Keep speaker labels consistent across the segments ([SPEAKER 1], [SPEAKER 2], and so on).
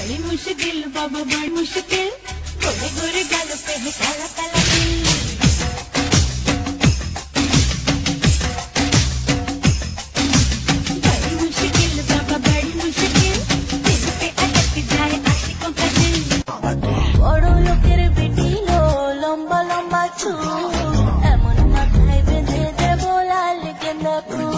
[SPEAKER 1] बड़ी मुश्किल बाबा बड़ी मुश्किल, गोरे गोरे गालों पे है काला काला दिल। बड़ी मुश्किल बाबा बड़ी मुश्किल, दिल पे अटक जाए आशिकों का दिल। बड़ो लोकेर बेटी लो लंबा लंबा चूल, एमन माথায় বেঁধে দেব লাল गेंदा फूल।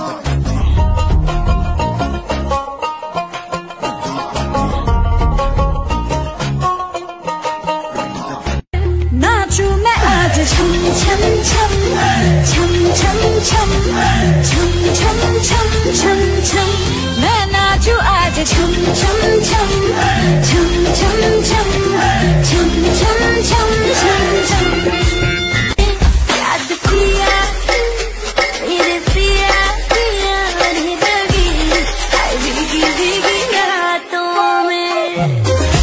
[SPEAKER 1] नाचूं मैं आज छम छम छम छम छम छम छम छम छम छम छम, मैं नाचूं आज छम छम छम छम छम छम छम छम छम छम छम। याद पिया मेरे पिया पिया नहीं लगी आई भीगी भीगी रातों में।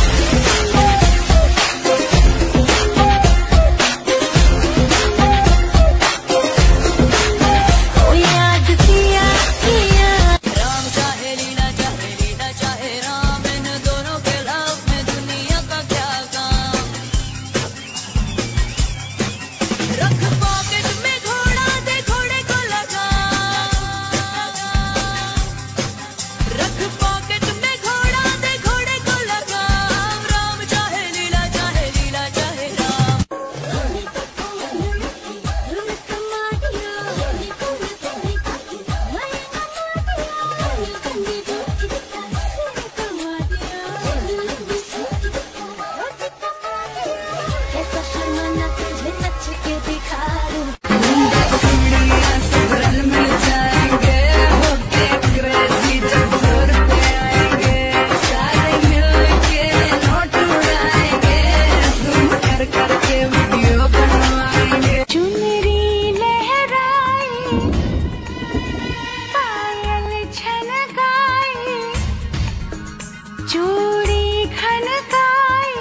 [SPEAKER 1] चूड़ी खनकाई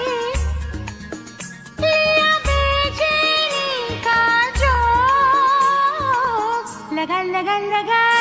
[SPEAKER 1] लिया बेचैनी का जो लगा लगा लगा।